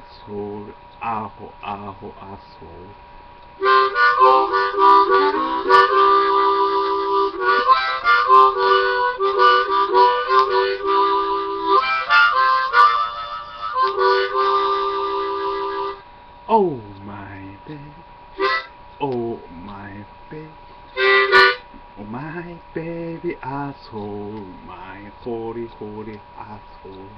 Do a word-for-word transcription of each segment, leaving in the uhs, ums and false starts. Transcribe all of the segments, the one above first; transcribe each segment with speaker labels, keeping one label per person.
Speaker 1: asshole, aho, aho, asshole. Oh my baby, oh my baby, oh my baby asshole, my holy, holy asshole.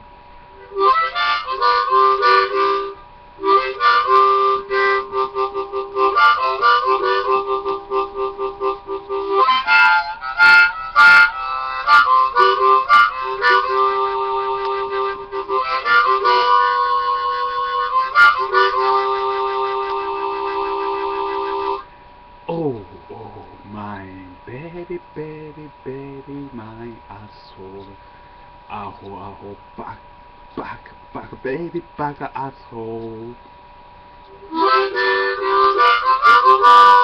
Speaker 1: Oh, oh, my baby, baby, baby, my asshole. Aho, aho, back, back, back, baby, back, asshole.